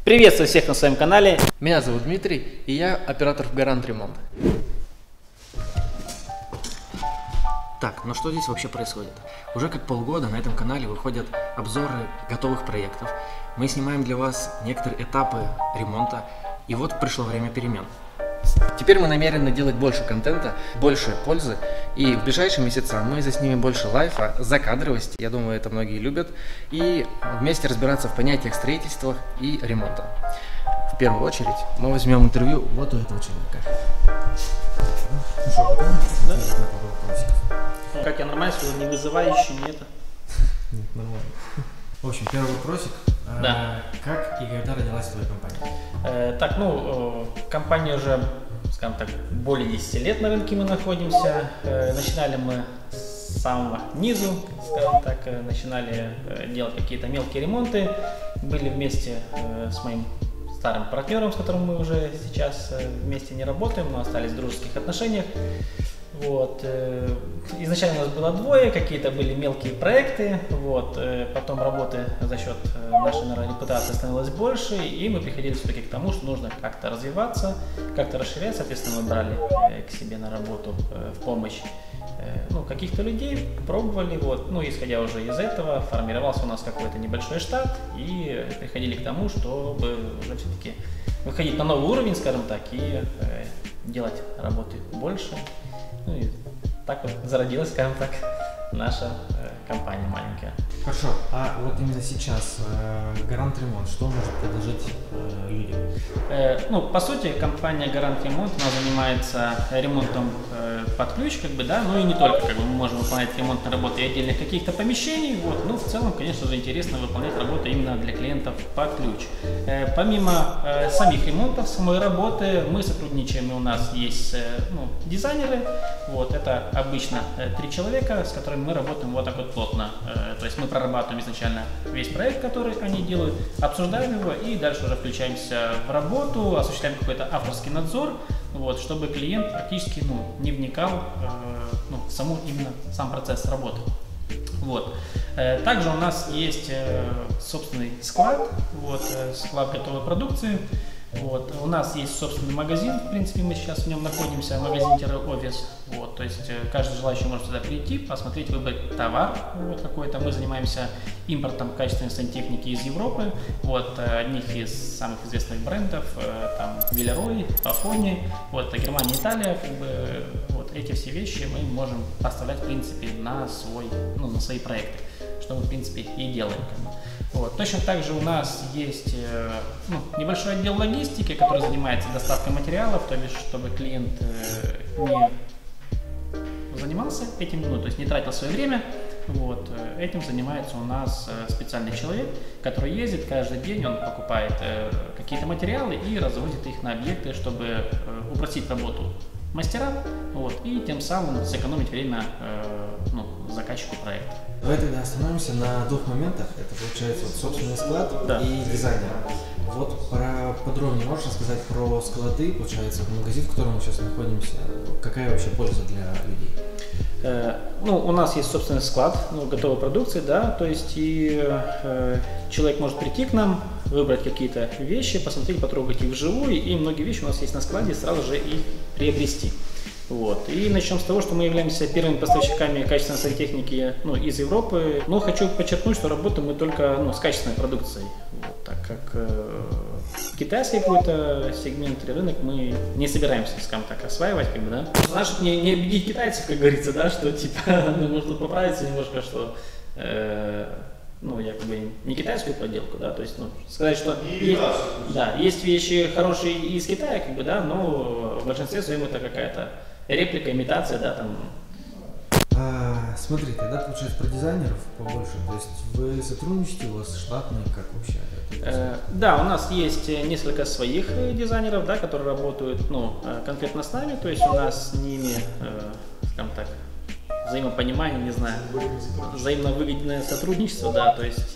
Приветствую всех на своем канале. Меня зовут Дмитрий, и я оператор в Гарант Ремонт. Так, ну что здесь вообще происходит? Уже как полгода на этом канале выходят обзоры готовых проектов. Мы снимаем для вас некоторые этапы ремонта, и вот пришло время перемен. Теперь мы намерены делать больше контента, больше пользы, и в ближайшие месяца мы заснимем больше лайфа, закадровости, я думаю, это многие любят, и вместе разбираться в понятиях строительства и ремонта. В первую очередь мы возьмем интервью вот у этого человека. Ну что, готовы? Да? Как я нормально сказал, не вызывающий, не это? Нет, нормально. В общем, первый вопросик. Да. Как и когда родилась твоя компания? Компания уже, скажем так, более 10 лет на рынке мы находимся. Начинали мы с самого низу, скажем так, начинали делать какие-то мелкие ремонты. Были вместе с моим старым партнером, с которым мы уже сейчас вместе не работаем, но остались в дружеских отношениях. Вот. Изначально у нас было двое, какие-то были мелкие проекты, вот. Потом работы за счет нашей, наверное, репутации становилось больше, и мы приходили все-таки к тому, что нужно как-то развиваться, как-то расширять. Соответственно, мы брали к себе на работу в помощь каких-то людей, пробовали, вот. Исходя уже из этого, формировался у нас какой-то небольшой штат, и приходили к тому, чтобы уже все-таки выходить на новый уровень, скажем так, и делать работы больше. И так вот зародилась, скажем так, наша компания маленькая. Хорошо, а вот именно сейчас Гарант Ремонт что может предложить людям? По сути, компания Гарант Ремонт, она занимается ремонтом под ключ, и не только, мы можем выполнять ремонтные работы отдельных каких-то помещений, вот, но в целом, конечно же, интересно выполнять работу именно для клиентов под ключ. Помимо самих ремонтов, самой работы, мы сотрудничаем, и у нас есть дизайнеры, вот, это обычно 3 человека, с которыми мы работаем вот так вот плотно, то есть мы прорабатываем изначально весь проект, который они делают, обсуждаем его и дальше уже включаемся в работу, осуществляем какой-то авторский надзор, вот, чтобы клиент практически не вникал в сам процесс работы. Вот. Также у нас есть собственный склад, склад готовой продукции. Вот. У нас есть собственный магазин, в принципе, мы сейчас в нем находимся, магазин-офис. Вот. То есть каждый желающий может сюда прийти, посмотреть, выбрать товар какой-то. Мы занимаемся импортом качественной сантехники из Европы. Вот. Одних из самых известных брендов, там Вилерой, Пафони, Германия, Италия. Вот эти все вещи мы можем поставлять, в принципе, на свои проекты, что мы, в принципе, и делаем. Вот. Точно так же у нас есть небольшой отдел логистики, который занимается доставкой материалов, то есть чтобы клиент не занимался этим, то есть не тратил свое время. Вот. Этим занимается у нас специальный человек, который ездит каждый день, он покупает какие-то материалы и развозит их на объекты, чтобы упростить работу мастерам, и тем самым сэкономить время заказчику проекта. Давай тогда остановимся на 2 моментах. Это получается собственный склад, да, и дизайнер. Вот подробнее можешь рассказать про склады, получается, магазин, в котором мы сейчас находимся, какая вообще польза для людей? У нас есть собственный склад готовой продукции, да, то есть человек может прийти к нам, выбрать какие-то вещи, посмотреть, потрогать их вживую, и многие вещи у нас есть на складе, сразу же их приобрести. Вот. И начнем с того, что мы являемся первыми поставщиками качественной сантехники из Европы. Но хочу подчеркнуть, что работаем мы только с качественной продукцией, так как китайский какой-то сегмент или рынок мы не собираемся, скажем так, осваивать, Значит, не обидеть китайцев, как говорится, да, что может поправиться немножко, что не китайскую подделку, да, то есть, сказать, что есть вещи хорошие из Китая, но в большинстве своем это какая-то реплика, имитация, да, там. Смотри, тогда получается про дизайнеров побольше, то есть вы сотрудничаете, у вас штатные, как вообще? Да, у нас есть несколько своих дизайнеров, да, которые работают, конкретно с нами, то есть у нас с ними, скажем так, взаимопонимание, не знаю, взаимовыгодное сотрудничество, да, то есть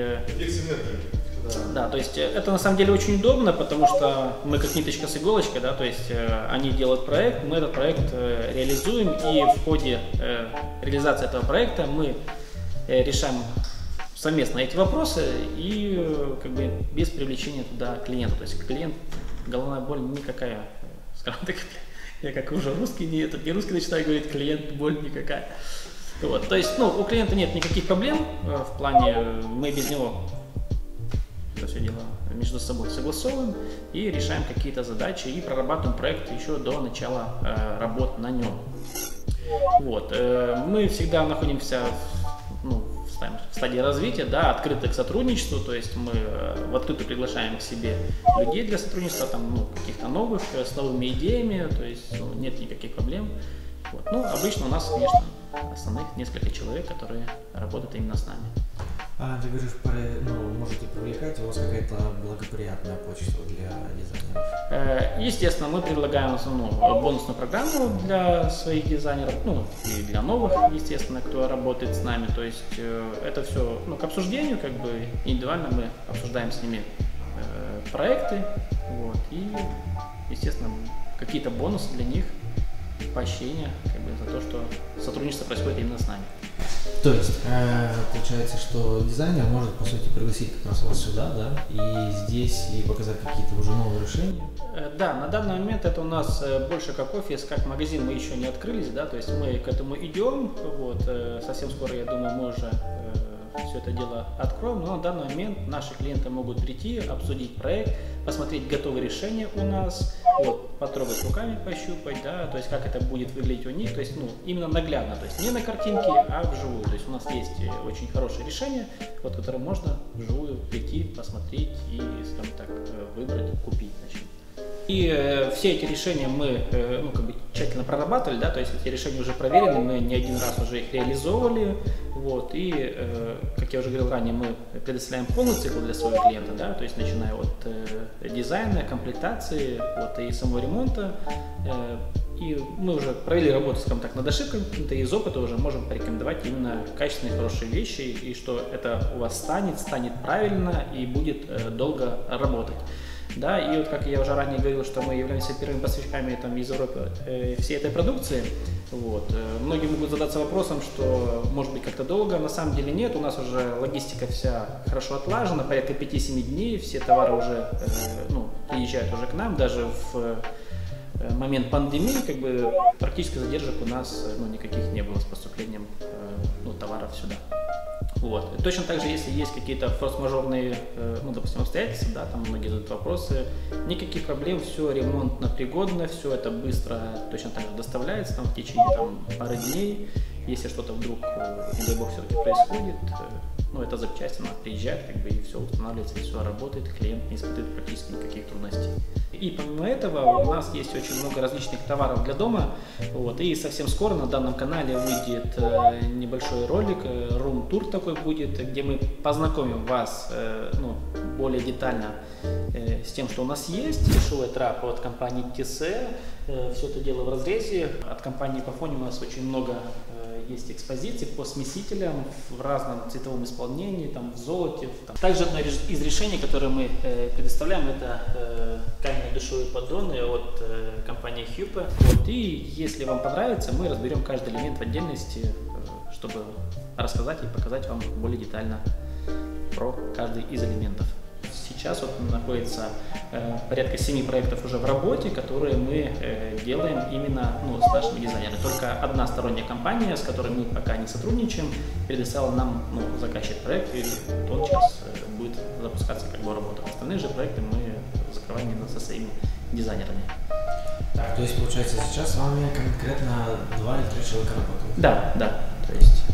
Да, то есть это на самом деле очень удобно, потому что мы как ниточка с иголочкой, да, то есть они делают проект, мы этот проект реализуем, и в ходе реализации этого проекта мы решаем совместно эти вопросы и как бы без привлечения туда клиента. То есть клиент, головная боль никакая, скажем так, я как уже русский, не русский начинаю говорить, клиент боль никакая. Вот, то есть, ну, у клиента нет никаких проблем в плане, мы без него это все дело между собой согласовываем и решаем какие-то задачи и прорабатываем проект еще до начала работ на нем. Вот, мы всегда находимся в стадии развития, да, открыты к сотрудничеству, то есть мы в открытую приглашаем к себе людей для сотрудничества, там, ну, каких-то новых, с новыми идеями, то есть нет никаких проблем. Вот. Ну, обычно у нас, конечно, основных несколько человек, которые работают именно с нами. Ты говоришь, можете привлекать, у вас какая-то благоприятная почта для дизайнеров? Естественно, мы предлагаем бонусную программу для своих дизайнеров, ну и для новых, естественно, кто работает с нами. То есть это все к обсуждению, как бы индивидуально мы обсуждаем с ними проекты, вот, и, естественно, какие-то бонусы для них, поощрение, как бы, за то, что сотрудничество происходит именно с нами. То есть, получается, что дизайнер может, по сути, пригласить как раз вас сюда, да, и здесь и показать какие-то уже новые решения? Да, на данный момент это у нас больше как офис, как магазин мы еще не открылись, да, то есть мы к этому идем, вот, совсем скоро, я думаю, мы уже все это дело откроем, но на данный момент наши клиенты могут прийти, обсудить проект, посмотреть готовые решения у нас, вот, потрогать руками, пощупать, да, то есть как это будет выглядеть у них, то есть, именно наглядно, то есть не на картинке, а вживую, то есть у нас есть очень хорошее решение, вот, которое можно вживую прийти, посмотреть и, скажем так, выбрать, купить, значит. И все эти решения мы тщательно прорабатывали, да, то есть эти решения уже проверены, мы не один раз уже их реализовывали, вот, и, как я уже говорил ранее, мы предоставляем полный цикл для своего клиента, да, то есть начиная от дизайна, комплектации, вот, и самого ремонта, и мы уже провели работу, скажем так, над ошибками, и из опыта уже можем порекомендовать именно качественные, хорошие вещи, и что это у вас станет правильно и будет долго работать. Да, и вот как я уже ранее говорил, что мы являемся первыми поставщиками из Европы всей этой продукции. Вот. Многие могут задаться вопросом, что может быть как-то долго, на самом деле нет, у нас уже логистика вся хорошо отлажена, порядка 5-7 дней, все товары уже приезжают уже к нам, даже в момент пандемии как бы практически задержек у нас никаких не было с поступлением товаров сюда. Вот. Точно так же, если есть какие-то форс-мажорные, допустим, обстоятельства, да, там многие задают вопросы, никаких проблем, все ремонтно пригодно, все это быстро точно так же доставляется там, в течение пары дней. Если что-то вдруг, не дай бог, все-таки происходит, это запчасти, она приезжает, как бы, и все устанавливается, все работает, клиент не испытывает практически никаких трудностей. И помимо этого у нас есть очень много различных товаров для дома, вот, и совсем скоро на данном канале выйдет небольшой ролик, рум-тур такой будет, где мы познакомим вас более детально с тем, что у нас есть, дешевая трапа от компании TC, все это дело в разрезе, от компании Pafoni у нас очень много есть экспозиции по смесителям в разном цветовом исполнении, в золоте. Также одно из решений, которое мы предоставляем, это каменные душевые поддоны от компании Hype. Вот, и если вам понравится, мы разберем каждый элемент в отдельности, чтобы рассказать и показать вам более детально про каждый из элементов. Сейчас находится порядка 7 проектов уже в работе, которые мы делаем именно с нашими дизайнерами. Только одна сторонняя компания, с которой мы пока не сотрудничаем, предоставила нам заказчик проект, и он сейчас будет запускаться как бы работа. Остальные же проекты мы закрываем именно со своими дизайнерами. Так, то есть получается сейчас с вами конкретно 2 или 3 человека работают? Да, то есть...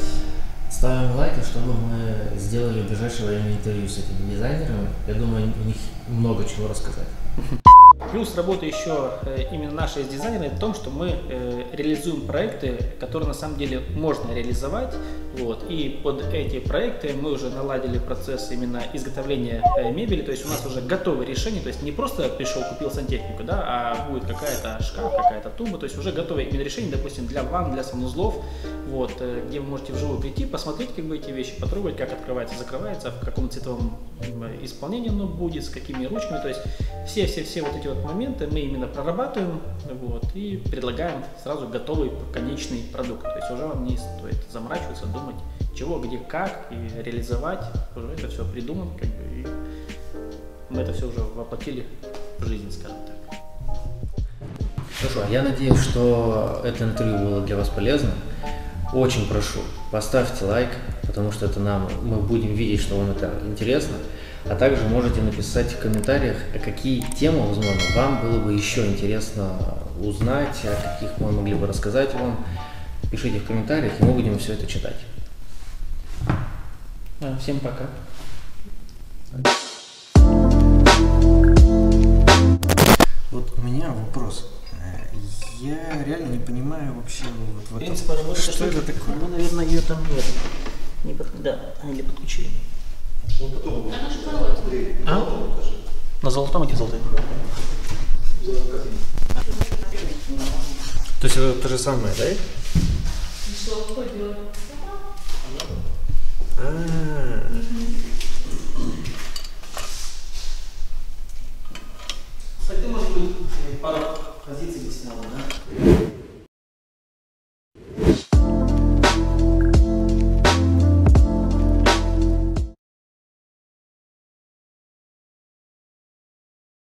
Ставим лайки, чтобы мы сделали в ближайшее время интервью с этими дизайнерами. Я думаю, у них много чего рассказать. Плюс работа еще именно нашей с дизайнерами в том, что мы реализуем проекты, которые на самом деле можно реализовать. Вот, и под эти проекты мы уже наладили процесс именно изготовления мебели, то есть у нас уже готовые решения, то есть не просто пришел, купил сантехнику, да, а будет какая-то шкаф, какая-то туба, то есть уже готовые именно решения, допустим, для ванн, для санузлов, вот, где вы можете вживую прийти, посмотреть как бы эти вещи, потрогать, как открывается, закрывается, в каком цветовом исполнении оно будет, с какими ручками, то есть все вот эти вот моменты мы именно прорабатываем, вот, и предлагаем сразу готовый конечный продукт, то есть уже вам не стоит заморачиваться, думать чего, где, как, и реализовать, уже это все придумано, как бы, и мы это все уже воплотили в жизнь, скажем так. Хорошо, я надеюсь, что это интервью было для вас полезно. Очень прошу, поставьте лайк, потому что это мы будем видеть, что вам это интересно. А также можете написать в комментариях, какие темы, возможно, вам было бы еще интересно узнать, о каких мы могли бы рассказать вам. Пишите в комментариях, и мы будем все это читать. Всем пока. Вот у меня вопрос. Я реально не понимаю вообще вот Принцип работы, что это такое. Ну, наверное, ее там нет. Не под... Да, или подключение. А? На золотом, где золотые? То есть это то же самое, да? Что делать?